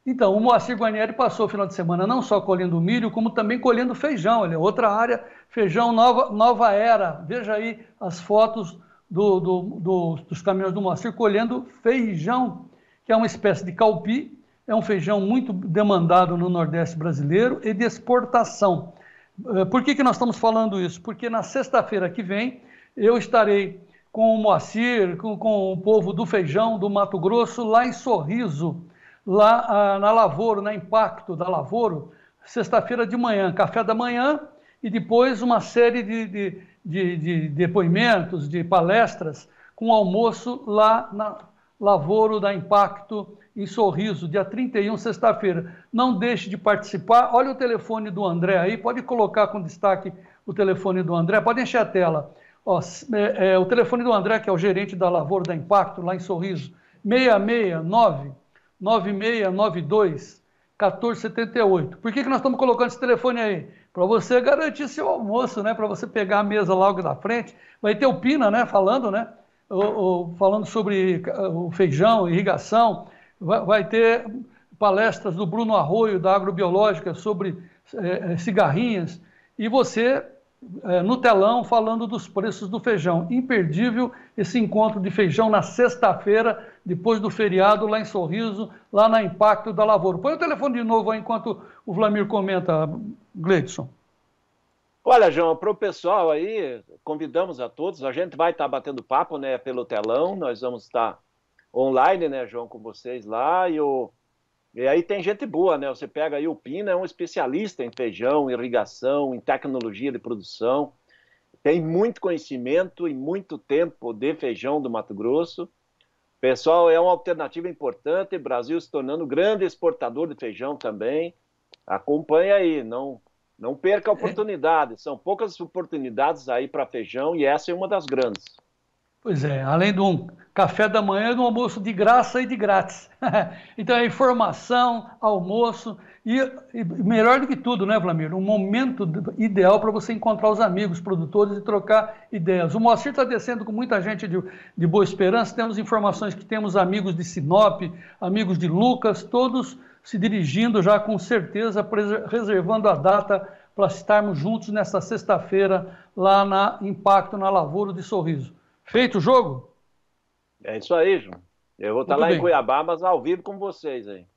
Então, o Moacir Guarnieri passou o final de semana não só colhendo milho, como também colhendo feijão. Ele é outra área, feijão nova era. Veja aí as fotos dos caminhões do Moacir colhendo feijão, que é uma espécie de calpi, é um feijão muito demandado no Nordeste brasileiro e de exportação. Por que nós estamos falando isso? Porque na sexta-feira que vem eu estarei com o Moacir, com o povo do feijão do Mato Grosso, lá em Sorriso, lá na Lavoro, na Impacto da Lavoro, sexta-feira de manhã, café da manhã, e depois uma série de depoimentos, de palestras, com almoço lá na Lavoro da Impacto, em Sorriso, dia 31, sexta-feira. Não deixe de participar. Olha o telefone do André aí, pode colocar com destaque o telefone do André, pode encher a tela. Ó, o telefone do André, que é o gerente da Lavoro da Impacto, lá em Sorriso, 669 9692 1478. Por que nós estamos colocando esse telefone aí? Para você garantir seu almoço, né? Para você pegar a mesa logo da frente. Vai ter o Pina, né? Falando, né? Falando sobre o feijão, irrigação. Vai ter palestras do Bruno Arroio, da Agrobiológica, sobre cigarrinhas. E você no telão falando dos preços do feijão. Imperdível esse encontro de feijão na sexta-feira, depois do feriado, lá em Sorriso, lá na Impacto da Lavoura. Põe o telefone de novo aí enquanto o Vlamir comenta, Gleidson. Olha, João, para o pessoal aí, convidamos a todos. A gente vai estar batendo papo, né, pelo telão. Nós vamos estar online, né, João, com vocês lá. E aí tem gente boa, né? Você pega aí o Pina, é um especialista em feijão, irrigação, em tecnologia de produção. Tem muito conhecimento e muito tempo de feijão do Mato Grosso. Pessoal, é uma alternativa importante. O Brasil se tornando grande exportador de feijão também. Acompanha aí, não perca a oportunidade. São poucas oportunidades aí para feijão e essa é uma das grandes. Pois é, além de um café da manhã e de um almoço de graça e de grátis. Então é informação, almoço e melhor do que tudo, né, Vlamir? Um momento ideal para você encontrar os amigos produtores e trocar ideias. O Moacir está descendo com muita gente de Boa Esperança, temos informações que temos amigos de Sinop, amigos de Lucas, todos se dirigindo já com certeza, reservando a data para estarmos juntos nesta sexta-feira lá na Impacto, na Lavoura de Sorriso. Feito o jogo? É isso aí, João. Eu vou estar Muito lá em bem. Cuiabá, mas ao vivo com vocês aí.